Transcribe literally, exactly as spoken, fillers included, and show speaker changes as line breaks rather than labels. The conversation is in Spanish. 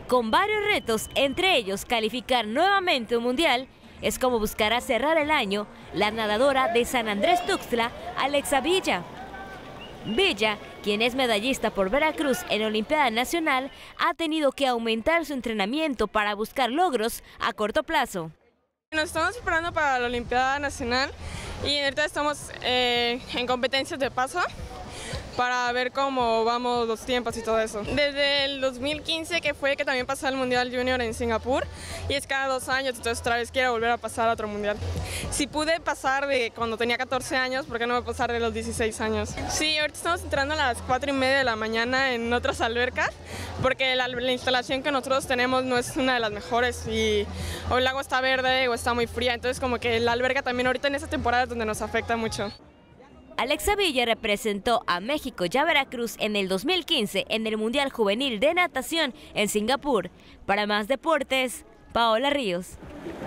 Con varios retos, entre ellos calificar nuevamente un mundial, es como buscará cerrar el año la nadadora de San Andrés Tuxtla, Alexa Villa. Villa, quien es medallista por Veracruz en la Olimpiada Nacional, ha tenido que aumentar su entrenamiento para buscar logros a corto plazo.
Nos estamos preparando para la Olimpiada Nacional y ahorita estamos eh, en competencias de paso para ver cómo vamos los tiempos y todo eso. Desde el dos mil quince, que fue que también pasó el Mundial Junior en Singapur, y es cada dos años, entonces otra vez quiero volver a pasar a otro Mundial. Si pude pasar de cuando tenía catorce años, ¿por qué no voy a pasar de los dieciséis años? Sí, ahorita estamos entrando a las cuatro y media de la mañana en otras albercas, porque la, la instalación que nosotros tenemos no es una de las mejores y o el agua está verde o está muy fría, entonces como que la alberca también ahorita en esta temporada es donde nos afecta mucho.
Alexa Villa representó a México y a Veracruz en el dos mil quince en el Mundial Juvenil de Natación en Singapur. Para Más Deportes, Paola Ríos.